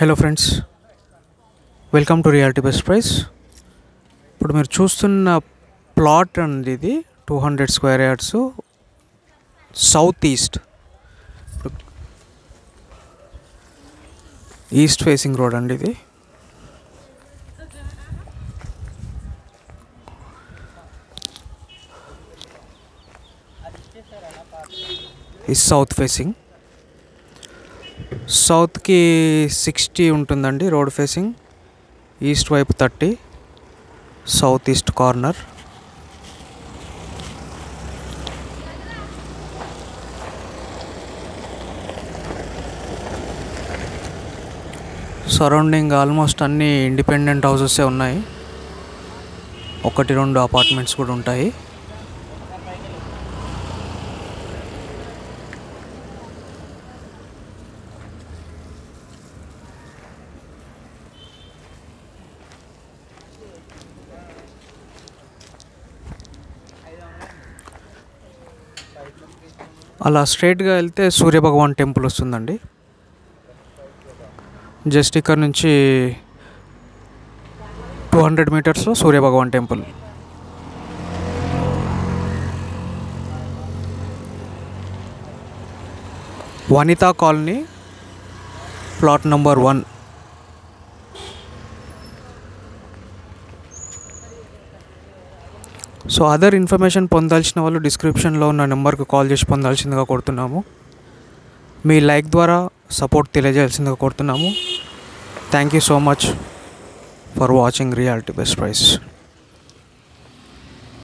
Hello friends, welcome to reality best price. ఇప్పుడు మీరు చూస్తున్న ప్లాట్ అండి, ఇది 200 square yards, south east facing road అండి. ఇది సౌత్ ఫేసింగ్, సౌత్కి 60 ఉంటుందండి రోడ్ ఫేసింగ్, ఈస్ట్ వైపు 30, south east corner. Surrounding almost అన్ని ఇండిపెండెంట్ హౌసెసే ఉన్నాయి, 1-2 అపార్ట్మెంట్స్ కూడా ఉంటాయి. అలా స్ట్రైట్గా వెళ్తే సూర్యభగవాన్ టెంపుల్ వస్తుందండి. జస్ట్ ఇక్కడ నుంచి 200 మీటర్స్లో Suryabhagavan temple. Vanitha colony, plot number 1. So other information పొందాల్సిన వాళ్ళు డిస్క్రిప్షన్లో ఉన్న నెంబర్కి కాల్ చేసి పొందాల్సిందిగా కోరుతున్నాము. మీ లైక్ ద్వారా సపోర్ట్ తెలియజేయాల్సిందిగా కోరుతున్నాము. Thank you so much for watching reality best price.